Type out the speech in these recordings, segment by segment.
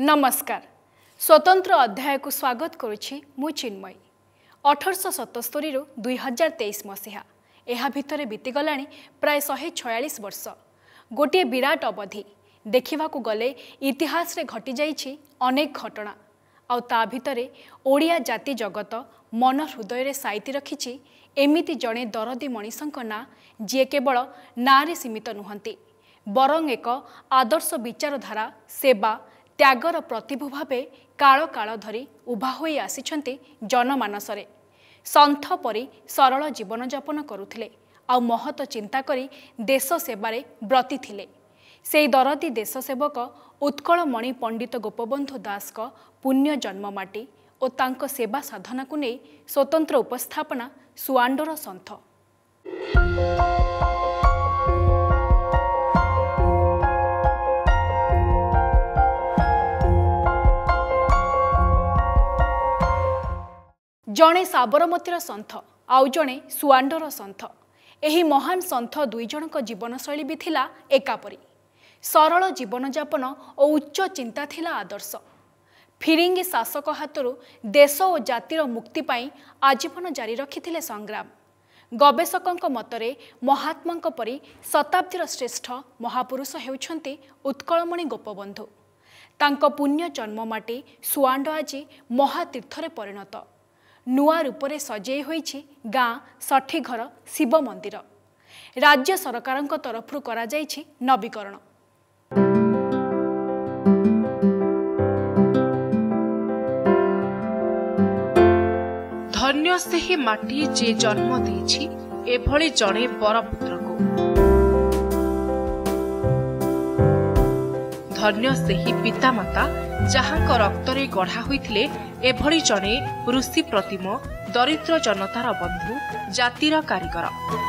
नमस्कार। स्वतंत्र अध्याय को स्वागत करुछि मु चिन्मयी। 1877 रु 2023 मसीहा एहा भितरे बीतीगलाणी प्राय 146 वर्ष। गोटे विराट अवधि देखा गले इतिहास रे घटी जाइछि अनेक घटना आउ ता भितरे ओडिया जाति जगत मन हृदय रे साइति रखिछि एमिति जणे दरदी मनीषंक ना जे केवल नारे सीमित नुहंती बरं एक आदर्श विचारधारा सेवा त्यागर प्रतिभू भावे काल काल धरी उभा होई आसिछंती जनमानसरे। संथ परी सरल जीवन यापन करुथिले आउ महत चिंता करी देश सेवारे ब्रती थिले। सेई दरदी देश सेवक उत्कलमणि पंडित गोपबंधु दास का पुण्य जन्ममाटी और तांको सेवा साधना को नहीं स्वतंत्र उपस्थापना सुआंडर संथ। जणे साबरमतीर संथ आउ जणे सुआंडर संथ। एही महान संथ दुई जनक जीवनशैली भी थिला एकापरी। सरल जीवन यापन और उच्च चिंता थिला आदर्श। फिरिंगी शासक हाथरू देश और जातिर मुक्ति पाई आजीवन जारी रखिथिले संग्राम। गवेषकंक मतरे महात्मांक परी शताब्दीर श्रेष्ठ महापुरुष हेउछंती उत्कलमणि गोपबंधु। तांको पुण्य जन्ममाटी सुआंड आजी महातीर्थरे परिणत। नुआ रूपरे सजेई होईछि गाँ 60 घर शिव मंदिर। राज्य सरकारंक तरफरु करा जाइछि नवीकरण। धन्य सेही माटी जे जन्म देछि एभଳି जणे बरपुत्र को। धन्य सेही पितामाता जहांक रक्तरे गढ़ा होइथिले एभଳି जणे ऋषि प्रतिम दरिद्र जनतार बंधु जातिर कारीगर।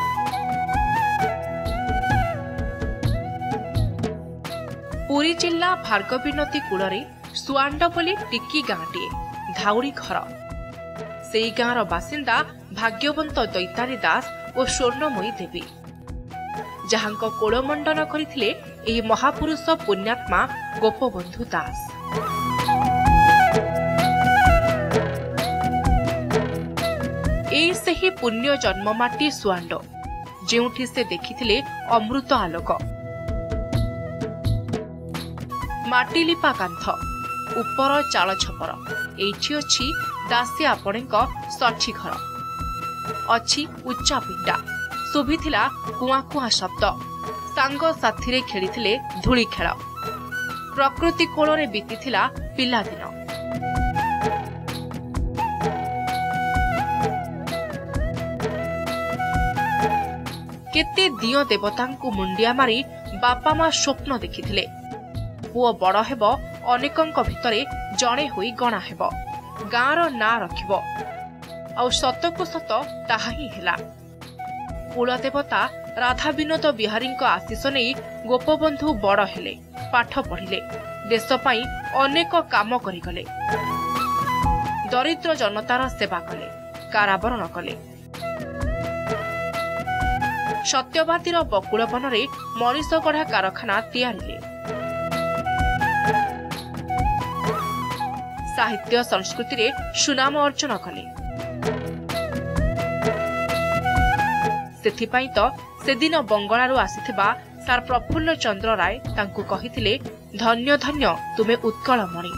पुरी जिला भार्गवीनदी कूଳରେ सुआंड बोली टिकी गाँटीए धाउड़ी घर। सेई गाँर बासिंदा भाग्यवंत दैतारी दास और स्वर्णमयी देवी जहांक कोलमंडन करथिले एही महापुरुष पुण्यात्मा गोपबंधु दास। एई सेही पुण्य जन्ममाटी सुआंड जेउठी से देखिथिले अमृत आलोक। माटी लिपा कांथ उपर चाल छपर एठी अछि दासी आपणेक 60 घर। अछि उच्चा पिंडा सुभिथिला कुआ कुआ शब्द। सांग साथीरे खेलिथिले धूली खेल। प्रकृति कोଳରେ बीतीथिला पिलादिन। केते दियो देवतांकु मुंडिया मारी बापा मा स्वप्न देखिथिले पुओ बड़ हेब अनेकंक भितरे जणे होई गणा हेब गाँर ना रखिब आउ सतकु सत ताहा ही हेला। कुलदेवता राधा विनोद बिहारींक आशीष नहीं गोपबंधु बड़ हेले पाठ पढ़िले देश पाई अनेक काम करिगले। दरिद्र जनतार सेवा कले कारावरण कले। सत्यवादीर बकुल बनरे मनीष गढ़ा कारखाना तैयारिले। साहित्य संस्कृति रे सुनाम अर्जन कले। सेथिपाई तो सेदिन बंगलारू आसीथिबा सार प्रफुल्ल चंद्र राय तांकु कहिथिले धन्य धन्य तुमे उत्कलमणि।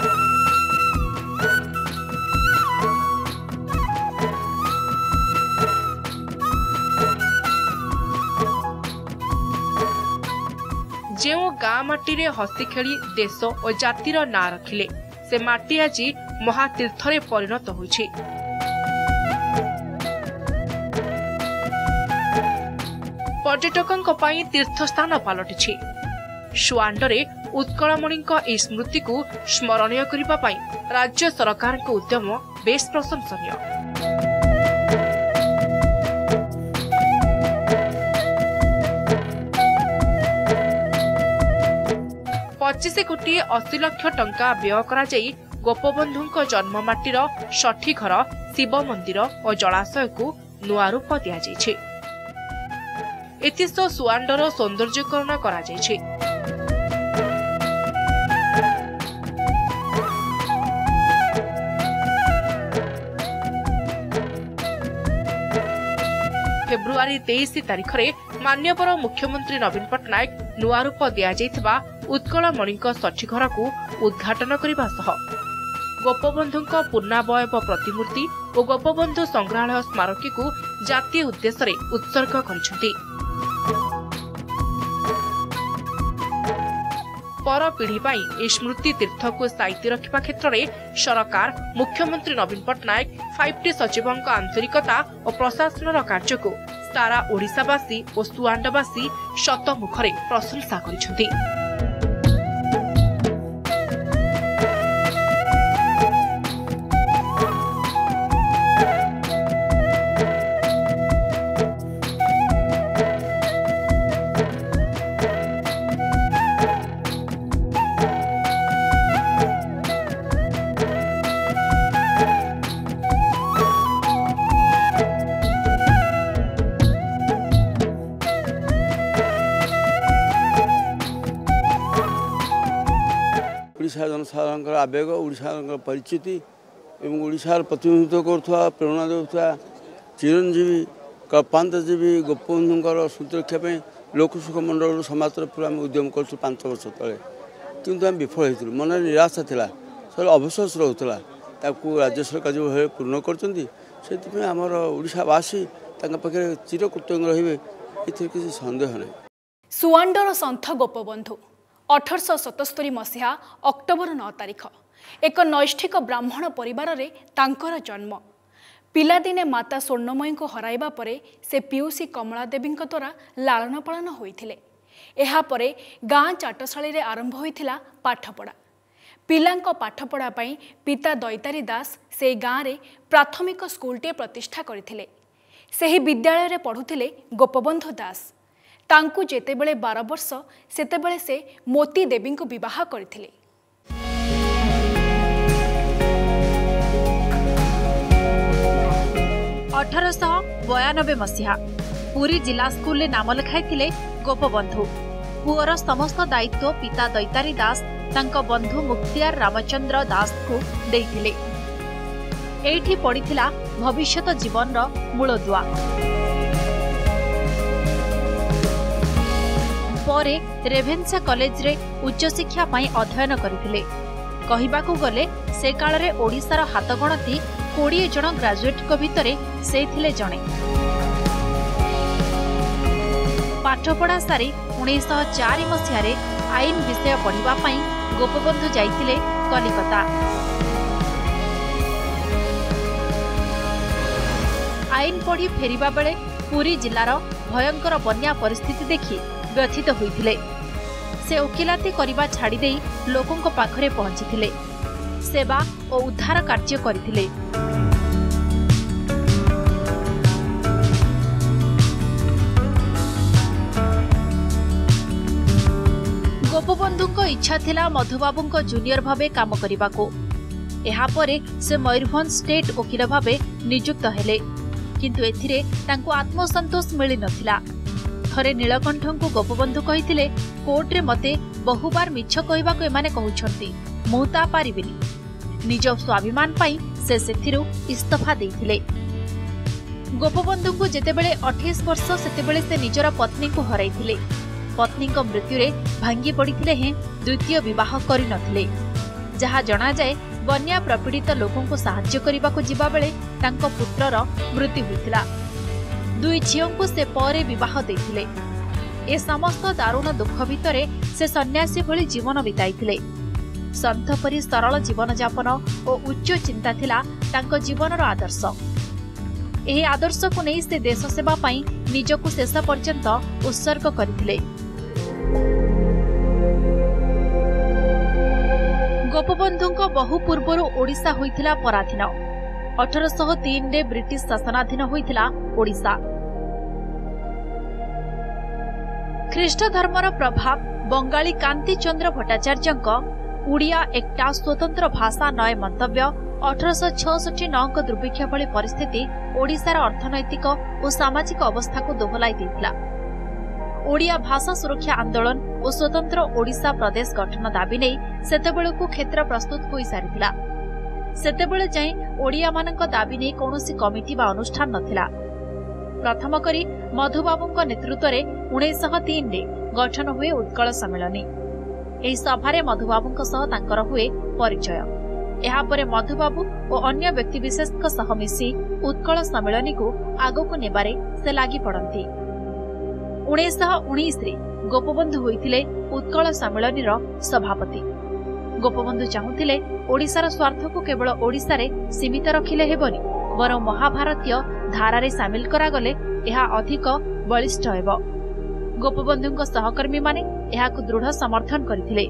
जेउ गाँ माटी रे हसी खेली देश और जातिर ना रखिले से माटी आजी महातीर्थरे परिणत होइछि। पर्यटकंक पाई तीर्थस्थान पलटिछि। सुआंडरे उत्कलमणिंक ए स्मृति को स्मरणीय करिबा पाई राज्य सरकार को उद्यम बेस प्रशंसनीय। $25 कोटी 80 लाख टंका व्यय करा जाई गोपबंधुंक जन्ममाटीर 60 घर शिव मंदिर और जलाशय को नुआ रूप दिया जाइछि। एथिसह सुआंडर सौंदर्यकरण करा जाइछि। फेब्रुआरी 23 तारिख में मान्यवर मुख्यमंत्री नवीन पट्टनायक नुआ रूप दिया उत्कलमणि षठी घर को उद्घाटन करने सह गोपबंधु पूर्णावयव प्रतिमूर्ति और गोपबंधु संग्रहालय स्मारकी को जातीय उद्देश्य उत्सर्ग कर पर पीढ़ी पर स्मृति तीर्थ को साइती रखा क्षेत्र में सरकार मुख्यमंत्री नवीन पट्टनायक 5T सचिवों आंतरिकता और प्रशासन कार्य को सारा ओडिशावासी और सुआंडवासी शतमुखरे प्रशंसा करिसेंति। ओडिशा जनसाधारण आवेग ओडिशा परिचिति एवं ओडिशार प्रतिनिधित्व करुवा प्रेरणा देउथुवा चिरंजीवी कल्पांतजीवी गोपबंधुंकर सुरक्षापी लोकसुख मंडल समाज तरफ आम उद्यम कर 5 वर्ष तले किंतु आम विफल होती मन निराशा था सब अविश्वास रोला राज्य सरकार जो भाव पूर्ण कर ओडिशावासी पाखे चिरकृतज्ञ रे किसी सन्देह नहीं। सुआंडर सन्थ गोपबंधु 1877 मसीहा अक्टोबर 9 तारिख एक नैष्ठिक ब्राह्मण परिवार रे तांकर जन्म। पिलादिने माता स्वर्णमयी को हराइबा परे से पियूसी कमला देवी द्वारा लालन पालन होइथिले। एहा परे गाँ चाटशाली रे आरंभ होइथिला पाठपढ़ा। पिलांको पाठपढ़ा पई पिता दैतारी दास से गाँ रे प्राथमिक स्कूलटे प्रतिष्ठा करथिले। सेही विद्यालय रे पढ़ुथिले गोपबंधु दास। तांकु जेतेबेले 12 वर्ष सेतेबेले से मोती देवी को विवाह करथिले। बयानबे मसीहा पुरी जिला स्कूल नाम लिखाई गोपबंधु। पुअर समस्त दायित्व पिता दैतारी दास तांको बंधु मुक्तियार रामचंद्र दास को देइथिले। एठी पड़िथिला भविष्यत जीवन रो मूलदुआ। परे रेभेन्सा कॉलेज रे उच्च शिक्षा पाई अध्ययन करथिले। कहिबाकू गले से काल रे ओडिशार हातगणती 20 जन ग्रेजुएट को भितरे से थिले जणे। पाठपढ़ा सारी 1904 मसीह आईन विषय पढ़िबा पाई गोपबंधु जाइथिले कलिकता। आईन पढ़ी फेरिबा बेले पुरी जिलार भयंकर बन्या परिस्थिति देखि व्यथित होइथिले। से ओकिलाती करिबा छाड़ी देई लोकंक पाखरे पहुंचीथिले। सेवा और उद्धार कार्य करथिले। गोपबंधुको इच्छा थिला मधुबाबुको जूनियर भावे काम करिबाको। एहा परे से मयूरभंज स्टेट वकील भावे नियुक्त हेले, किंतु एथिरे तांको आत्मसंतोष मिली नथिला। थरे नीलकंठंकु गोपबंधु कहिथिले, कोर्ट रे मते बहुबार मिछ कहिबाको एमाने कहउछंती, मु ता पारिबिनी। निज स्वाभिमान पाई से सेथिरु इस्तफा देइथिले। गोपबंधुको जेतेबेले 28 वर्ष सेतेबेले से निजर पत्नी को हराइथिले। पत्नी को मृत्यु रे भांगी पड़िथिले हे द्वितीय विवाह करि नथिले। जहा जणा जाय बन्या प्रपीड़ित लोकों को सहाय्य करिबाको जिबा बेले तांको पुत्रर मृत्यु होइथिला। 2 झियों को से परे विवाह देइथिले। ए समस्त दारुण दुख भितरे से सन्यासी भली जीवन बिताइथिले। संत परि सरल जीवन यापन और उच्च चिंता थिला तांको जीवनर आदर्श। एही आदर्श को नहीं से देश सेवा पाई निजको शेष पर्यंत उत्सर्ग करथिले। गोपबंधुको बहु पूर्वरु ओडिशा होइथिला पराधीन। 1803 रे ब्रिटिश शासनाधीन होइथिला ओडिशा। ख्रीष्ट धर्मर प्रभाव बंगाली कांति चंद्र भट्टाचार्यଙ୍କ उड़िया एकटा स्वतंत्र भाषा नय मंतव्य 1866 दुर्भिक्ष भली परिस्थिति ओडिशार अर्थनैतिक और सामाजिक अवस्था को दोहलाई देथिला। ओडिया भाषा सुरक्षा आंदोलन और स्वतंत्र ओडिशा प्रदेश गठन दाबी नै सेतेबेलकु क्षेत्र प्रस्तुत होई सारिथिला। सेतेबेले जाई ओडिया मानक दाबी नै कोनोसी कमिटी बा अनुष्ठान नथिला। प्रथम करी मधुबाबू नेतृत्व में 1903 रे गठन हुए उत्कल सम्मेलनी। एही सभारे मधुबाबू सह तांकर हुए परिचय। एहापरे मधुबाबू और अन्य व्यक्तिविशेष सह मिसी उत्कल सम्मेलनी को आगकू नेबारे से लागी पड़ती। 1919 रे गोपबंधु होइथिले उत्कल सम्मेलनी सभापति। गोपबंधु चाहुथिले ओडिशार स्वार्थ को केवल ओडिशा रे सीमित रखिले हेबनी, बर महाभारतीय धारारे सामिल करागले एहा अधिक बलिष्ठ हेब। गोपबंधुଙ୍କ सहकर्मी माने एहाकु दृढ़ समर्थन करथिले।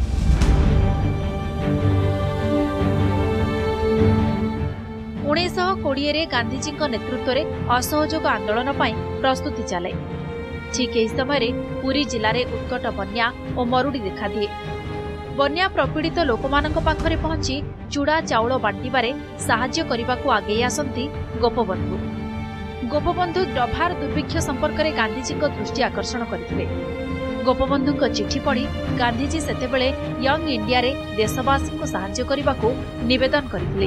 1920 रे गांधीजी नेतृत्व में असहयोग आंदोलन पर प्रस्तुति चले। ठीक यही समय पुरी जिले में उत्कट बन्या और मरुड़ी देखा दिए। बन्या प्रपीड़ित लोकमानक पाखरे पहुंची चूड़ा चाउल बांटिबारे साहाय्य करने को आगे आसंती गोपबंधु। गोपबंधु डभार दुर्भिक्ष संपर्क में गांधीजी दृष्टि आकर्षण करथिले। गोपबंधु चिठी पढ़ी गांधीजी सेतेबेले यंग इंडिया रे देशवासी को साहाय्य करने को निवेदन करथिले।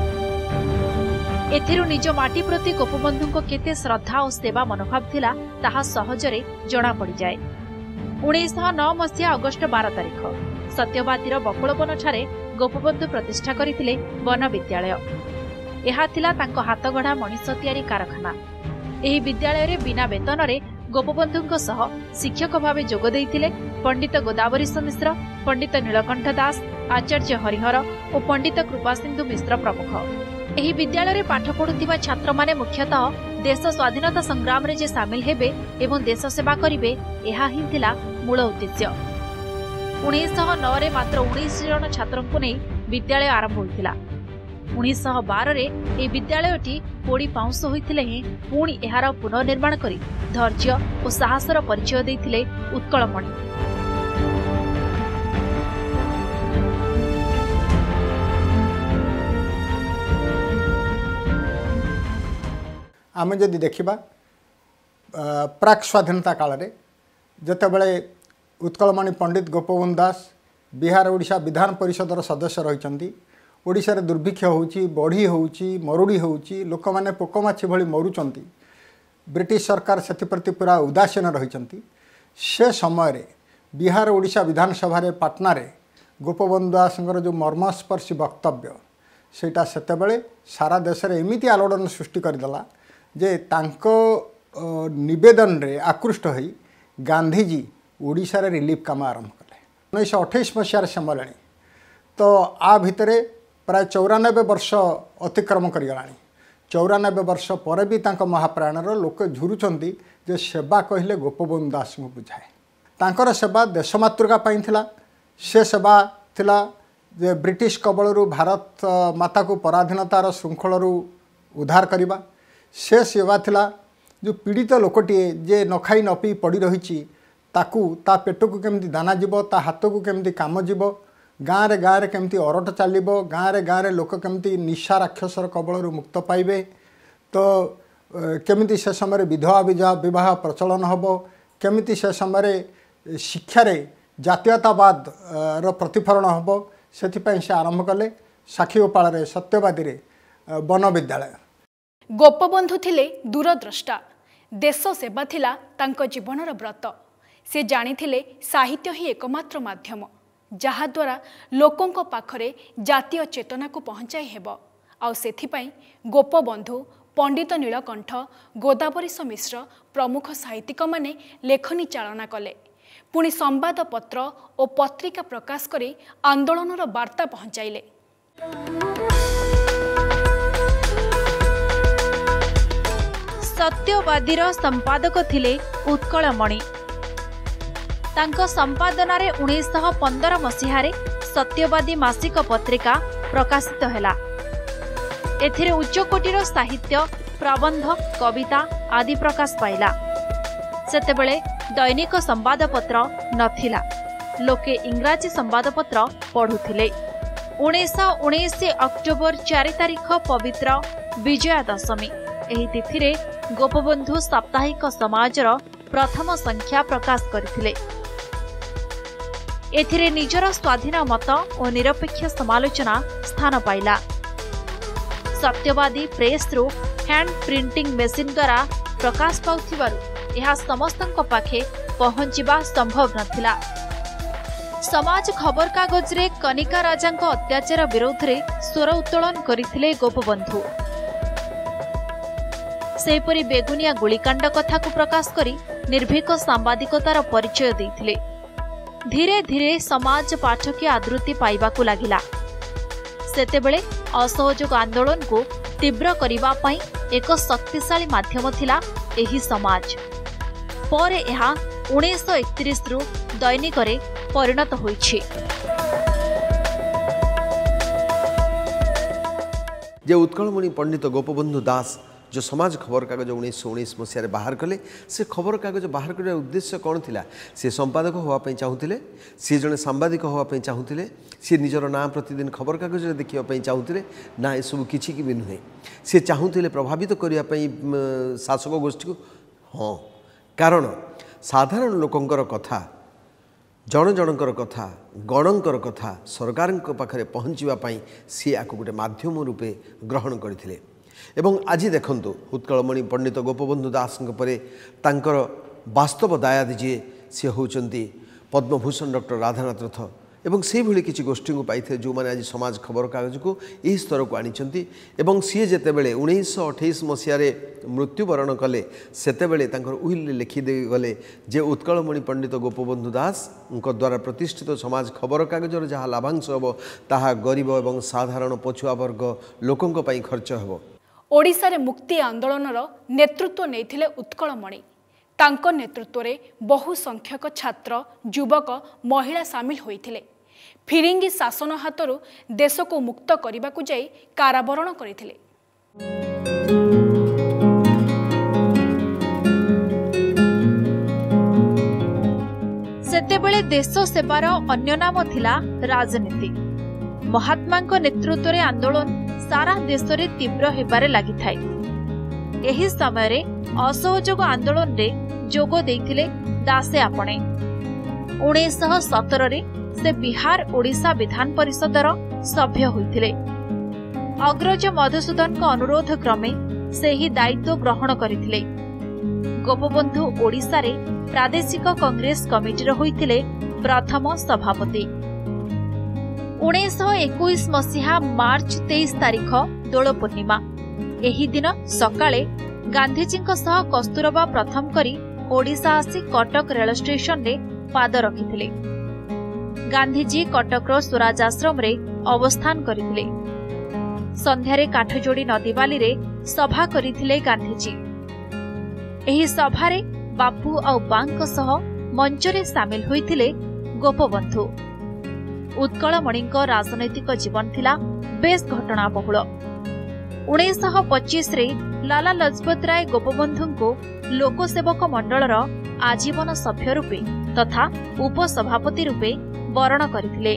एथिरु निज माटी प्रति गोपबंधु केते श्रद्धा और सेवा मनोभाव थिला ताहा सहजरे जणा पड़ी जाए। 1909 मसीहा अगस्ट 12 तारिख सत्यवादीर बकुलवन ठारे गोपबंधु प्रतिष्ठा करथिले वन विद्यालय। एहा थिला तांको हातगढ़ा मनीष तैयारी कारखाना। एही विद्यालय रे बिना वेतन रे गोपबंधु सह शिक्षक भावे जोग देइथिले पंडित गोदावरीश मिश्र, पंडित नीलकंठ दास, आचार्य हरिहर और पंडित कृपासिंधु मिश्र प्रमुख। एही विद्यालय रे पाठ पढ़ुथिबा छात्र माने मुख्यतः देश स्वाधीनता संग्राम रे जे सामिल हेबे एवं देश सेवा करिवे, एहा ही थिला मूल उद्देश्य। 1909 रे मात्र 19 जन छात्रन को नै विद्यालय आरंभ होइतिला। 1912 रे ए विद्यालयटी पोड़ी पाउंस होइतिले ही पुणी एहार पुनर्निर्माण करी धैर्य और साहसर परिचय देइतिले उत्कलमणि। आम जदि देखा प्राक स्वाधीनता काल रे जतेबेले उत्कलमणि पंडित गोपबंधु दास बिहार ओडिशा विधान परिषदर सदस्य रही। ओडिशा रे दुर्भिक्ष होउची, बढ़ी होउची, मरुड़ी होउची, लोक माने पोकमाछी भली मरुचंती। ब्रिटिश सरकार सेप्रति पूरा उदासीन रही। से समय रे बिहार ओडिशा विधानसभा रे पाटना रे गोपबंधु दासଙ୍କର जो मर्मस्पर्शी वक्तव्य सेटा सेतेबेले सारा देश रे एमिति आलोड़न सृष्टि करदेला जे तांको निवेदन रे आकृष्ट होई गांधीजी ओडिशा रे रिलीफ काम आरंभ कले। 1928 मसीहार सम्मेलनी तो आ भितरे प्राय 94 वर्ष अतिक्रम करिगलानी। 94 वर्ष पर भी तांको महाप्राणर लोक झुरुचंती जे सेवा कहले गोपबंधु दास को बुझाए। तांकर सेवा देशमातृका पाई थिला। से सेवा थिला जे ब्रिटिश कबलरू भारत माता को पराधीनतार श्रृंखलरू उद्धार करवा। से सेवा थिला जो पीड़ित लोकटीए जे न खाई न पी पड़ी रही ताकू ता पेट को केमती दाना जीव, ता हाथ को केमती काम जीव, गाँव रे केमती अरट चलो, गाँव रे लोक केमती निशा राक्षसर कबलरू मुक्त पाइबे, तो केमिति से समय विधवा विवाह प्रचलन हम, केमिति से समय शिक्षा जातीयतावाद रो प्रतिफलन हम, से आरंभ कले साखीगोपाल रे सत्यवादी रे वन विद्यालय। गोपबंधु थिले दूरद्रष्टा। देश सेवा थिला तांको जीवनर व्रत। से जानिथिले साहित्य ही एकमात्र माध्यम जहा द्वारा लोकों पाखरे जातीय चेतना को पहुंचाई हेबो। आउ सेथिपाई गोपबंधु, पंडित नीलकंठ, गोदावरीश मिश्र प्रमुख साहित्यिक माने लेखनी चालना कले। पुणी संवादपत्र और पत्रिका प्रकाश करी आंदोलनर वार्ता पहुंचाइले। सत्यवादीर संपादक थिले उत्कलमणि। तांको संपादना रे 1915 मसीहारे सत्यवादी मासिक पत्रिका प्रकाशित हैला। एथिरे उच्चकोटीर साहित्य, प्रबंध, कविता आदि प्रकाश पाइला। सेतेबेले दैनिक संवादपत्र नथिला। लोके इंग्राजी संवादपत्र पढ़ुथिले। 1919 अक्टोबर 4 तारिख पवित्र विजया दशमी। एही तिथिरे गोपबंधु साप्ताहिक समाजर प्रथम संख्या प्रकाश करथिले। एथिरे निजर स्वाधीन मत और निरपेक्ष समालोचना स्थान पाइला। सत्यवादी प्रेस रु हैंड प्रिंटिंग मेसिन द्वारा प्रकाश पाउथिबारु यह समस्तक पाखे पहुंचवा संभव नथिला। समाज खबर कागज रे कनिका राजांको अत्याचार विरोध रे स्वर उत्तोलन करथिले गोपबंधु। सेपरी बेगुनिया गुलिकांड कथा को प्रकाश करी निर्भीक सांबादिकतार परिचय देथिले। धीरे धीरे समाज पाठकीय आदृति पाइबाकू लागिला। सेतेबेले असहयोग आंदोलन को तीव्र करिबा पई एक शक्तिशाली माध्यम थिला एही समाज। पर एहा 1931 रु दैनिक रे परिणत होईछि। जे उत्कलमणि पंडित गोपबंधु दास जो समाज खबर कागज 1919 मसीह बाहर कले से खबर कागज बाहर करने उद्देश्य कौन थिला? से संपादक होवाई चाहूले, सी जड़े सांबादिक होवाई चाहूले, सी निजर ना प्रतिदिन खबर कागज देखा चाहूले ना यू कि भी नुहे। सी चाहूले प्रभावित करने शासक गोष्ठी को। हाँ, कारण साधारण लोकंकर कथा, जन जनकर कथा, गणंकर कथा सरकार पाखे पहुँचापी सी आपको गोटे माध्यम रूपे ग्रहण करते। एवं आज देखंतु उत्कलमणि पंडित गोपबंधु दास परे तांकर वास्तव दायाद जी सी होचंती पद्मभूषण डॉक्टर राधानाथ रथ एवं से भली किसी गोष्ठी को पाई जो मैंने आज समाज खबर कागज को यही स्तर को आनिचंती। एवं सी जेतेबेले 1928 मसीह मृत्युवरण कले सेतेबेले तांकर उइल लिखिदे गले जे उत्कलमणि पंडित गोपबंधु दास द्वारा प्रतिष्ठित समाज खबर कागजर जहाँ लाभांश हम ताहा गरीब एवं साधारण पछुआ वर्ग लोकंक पई खर्च हेबो। ओडिशा रे मुक्ति आंदोलनर नेतृत्व नेथिले उत्कलमणि। तांको नेतृत्व रे बहु संख्यक छात्र, युवक, महिला सामिल होइथिले। फिरिंगी शासन हातरू देश को मुक्त करने को जाई काराबरण करथिले। सेतेबेले देश सेवार अन्य नाम थिला राजनीति। महात्मा नेतृत्व रे आंदोलन सारा देश रे तीव्र हेबारे लागि थाए। एही समय रे असहयोग आंदोलन रे जोग देइथिले दासे आपणे। 1917 रे से बिहार ओडिशा विधान परिषदर सभ्य होइथिले। अग्रज मधुसूदन को अनुरोध क्रमे से ही दायित्व ग्रहण करथिले। गोपबंधु ओडिशा रे प्रादेशिक कांग्रेस कमिटी होइथिले प्रथम सभापति। 1921 मसीहा मार्च 23 तारिख दोल पूर्णिमा। एही दिन सकाळे गांधीजी सह कस्तूरबा प्रथम करी ओडिशा आसी कटक रेल स्टेशन रे पाद रखिथिले। गांधीजी कटकर स्वराज आश्रम रे अवस्थान करिथिले। संध्यारे काठजोड़ी नदीबाली रे सभा करिथिले गांधीजी। एही सभारे बापू आ बांक सह मंचरे सामिल होइथिले गोपबंधु। उत्कलमणिक राजनैतिक जीवन थिला बेस घटनाबहुल। 1925 रे लाला लजपत राय गोपबंधु को लोकसेवक मंडलर आजीवन सभ्य रूपे तथा उपसभापति रूपे वरण करथिले।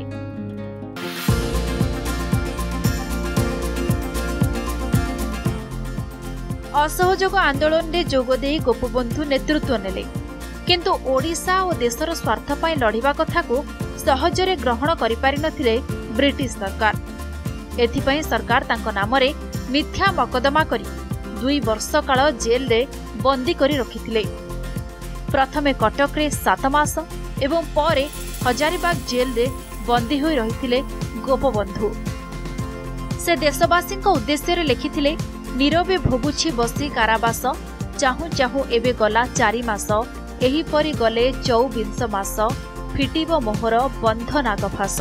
असहयोग आंदोलन रे जोगदे गोपबंधु नेतृत्व नेले, किंतु ओडिशा और देशर स्वार्थ पई लढिबा कथा को सहजरे ग्रहण करि पारि नथिले ब्रिटिश सरकार। एथिपई सरकार तांको नामरे मिथ्या मकदमा करी 2 वर्ष काल जेल रे बंदी करी रखिथिले। प्रथमे कटक रे 7 मास एवं परे हजारीबाग जेल रे बंदी होई रहिथिले गोपबंधु। से देशवासी उद्देश्य रे लिखिथिले, नीरवे भोगुछि बसी कारावास, चाहू चाहू एबे गला 4 मास, एही परी गले 24 मास, फिटिब मोहर बंध नागफास।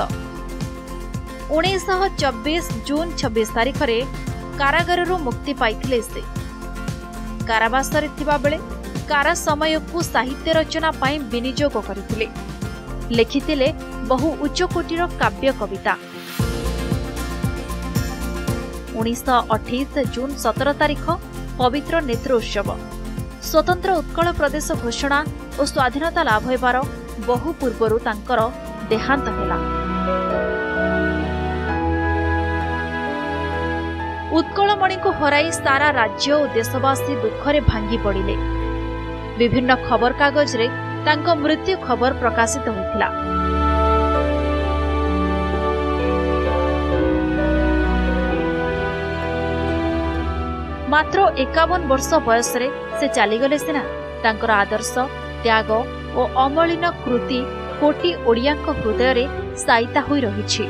1924 जून 26 तारिख रे कारागाररू मुक्ति पाइथिले से। कारावास रे थिबा बेले कारा समय को साहित्य रचना पाई विनियोग करथिले। लिखिथिले बहु उच्च कोटिर काव्य कविता। 1928 जून 17 तारिख पवित्र नेत्र उत्सव। स्वतंत्र उत्कल प्रदेश घोषणा और स्वाधीनता लाभ हेबार बहु पूर्वरु तांकर देहांत हेला। उत्कलमणि को हराई सारा राज्य और देशवासी दुखरे भांगी पड़िले। विभिन्न खबर कागज रे तांको मृत्यु खबर प्रकाशित होइथिला। मात्र 51 वर्ष बयस से चलीगले सिना तांकर आदर्श त्याग और अमलिन कृति कोटी ओडियाक हृदय रे साइता होई रहिछि।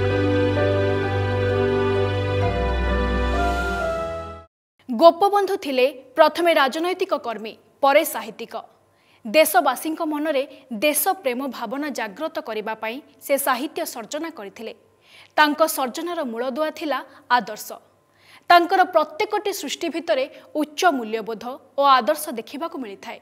गोपबंधु थिले प्रथमे राजनैतिक कर्मी परे साहित्यिक। देशवासी मनरे देश प्रेम भावना जागृत करबा पई से साहित्य सर्जना करथिले। तांको सर्जनार मूलदुआ थिला आदर्श। तांकर प्रत्येकटी सृष्टि भितरे उच्च मूल्यबोध और आदर्श देखिबा को मिलिथाय।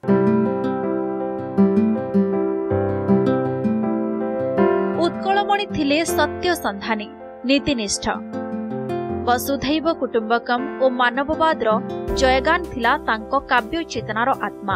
उत्कलमणि थिले सत्य संधानी नीतिनिष्ठ। वसुधैव कुटुंबकम और मानववाद जयगान थिला तांको काव्य चेतनार आत्मा।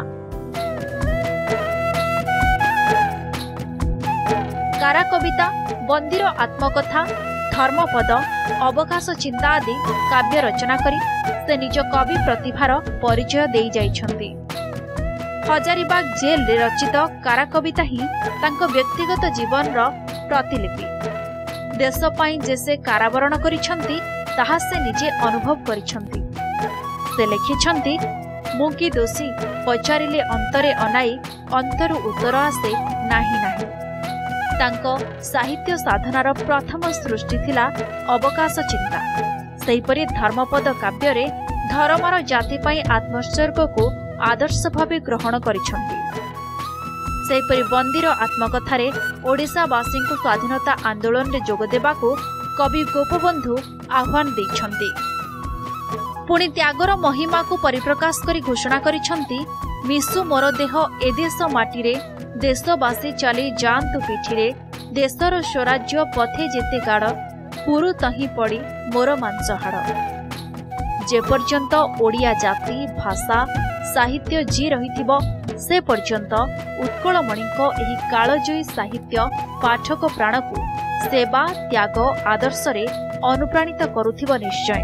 कारा कविता, बंदीर आत्मकथा, धर्मपद, अवकाश चिंता आदि काव्य रचना करी से निज कवि प्रतिभार परिचय दे जाइछन्ति। हजारीबाग जेल रे रचित कारा कविता ही तांको व्यक्तिगत जीवन रो प्रतिलिपि। देश पाई जे से कारावरण करिछन्ति ताहा से निजे अनुभव करिछन्ति। से लिखिछन्ति, मु कि दोषी पचारिले अंतरे अनाई अंतरु उत्तर आसे नाही नाही। तांको साहित्य साधनार प्रथम सृष्टि थिला अवकाश चिंता। सेहिपरि धर्मपद काव्य रे धर्मर जाति पाई आत्मोत्सर्ग को आदर्श भावे ग्रहण करिछन्ति। सेहिपरि बंदीर आत्मकथारे ओडिशावासी को स्वाधीनता आंदोलन रे जोग देबाको कवि गोपबंधु आह्वान दैछन्ति। पुणी त्यागर महिमा को परिप्रकाश करी घोषणा करिछन्ति, मिसु मोर देह ए देश माटीरे देशवासी चली जांतु पिठिरे देशर स्वराज्य पथे जेते गाड़ पुरु तही पड़ी मोर मांस हाड़। जे पर्यंत ओडिया जाति भाषा साहित्य जी रहिथिबो से पर्यंत उत्कलमणिको एही कालजयी साहित्य पाठक प्राण को सेवा त्याग आदर्श रे अनुप्राणित करुथिबो निश्चय।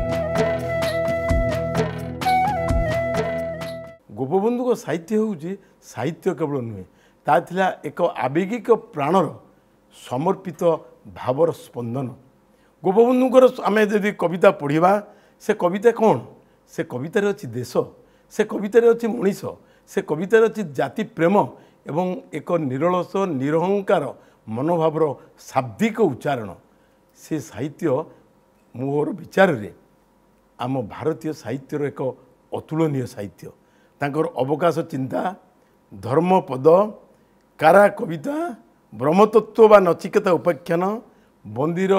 गोपबंधु को साहित्य होउची साहित्य केवल नुहे, ता थिला एक आवेगिक प्राणर समर्पित भावर स्पंदन। गोपबंधुकर आमे यदि कविता पढ़िबा, से कविता कौन? से कवितार अच्छी देश, से कवितार अच्छी मनीष, से कवितार अच्छी जाति प्रेम एवं एक निरलस निरहंकार मनोभावर शाब्दिक उच्चारण। से साहित्य मोर विचार रे आम भारतीय साहित्यर एक अतुलनीय साहित्य। तांकर अवकाश चिंता, धर्मपद, कारा कविता, ब्रह्मतत्व बा नचिकेता उपाख्यान, बंदीर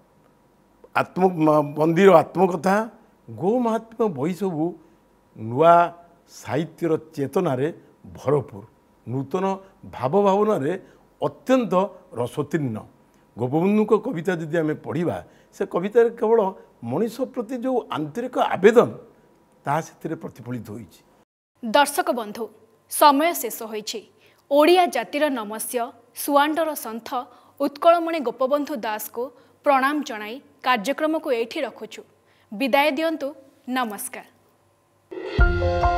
आत्मकथा, गो महात्म्य बही सबू नुआ साहित्यर चेतनारे भरपूर, नूतन भाव भावना अत्यंत रसोत्तीर्ण। गोपबंधु को कविता यदि आम पढ़ा, से कवितार केवल मनीष प्रति जो आंतरिक आवेदन ताहा सेतिरे प्रतिफलित होइछि। दर्शक बंधु, समय शेष होइछि। ओडिया जातिर नमस्य सुआंडर सन्थ उत्कलमणि गोपबंधु दास को प्रणाम जणाई कार्यक्रम को एठी रखुछु। विदाय दियंतु। नमस्कार।